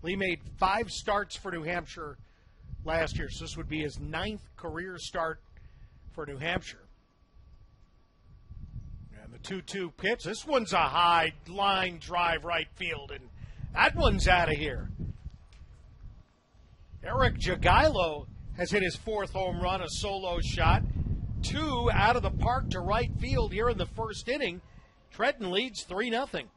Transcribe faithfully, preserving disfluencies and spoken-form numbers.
Lee made five starts for New Hampshire last year, so this would be his ninth career start for New Hampshire. And the two two pitch, this one's a high line drive right field, and that one's out of here. Eric Jagielo has hit his fourth home run, a solo shot. Two out of the park to right field here in the first inning. Trenton leads three nothing.